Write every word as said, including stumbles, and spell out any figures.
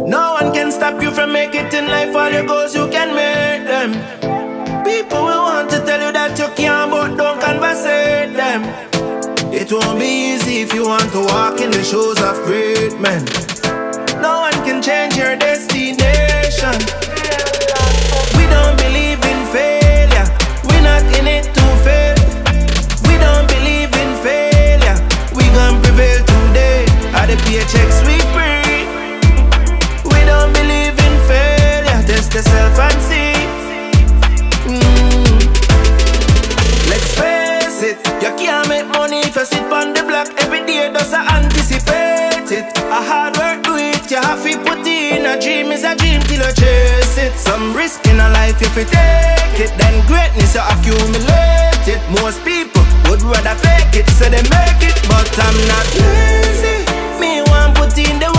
No one can stop you from making it in life. All your goals, you can make them. People will want to tell you that you can't, but don't conversate them. It won't be easy if you want to walk in the shoes of great men. No one can change your destination. We don't believe in failure. We're not in it to fail. We don't believe in failure. We gon' prevail today. All the paychecks we bring. We don't believe in failure. Test yourself and see. mm. Let's face it, you can't make money if you sit on the block every day. Does I anticipate it? A hard work do it. You have to put in. A dream is a dream till you chase it. Some risk in a life if you take it. Then greatness you accumulate it. Most people would rather fake it so they make it. But I'm not lazy. Me want put in the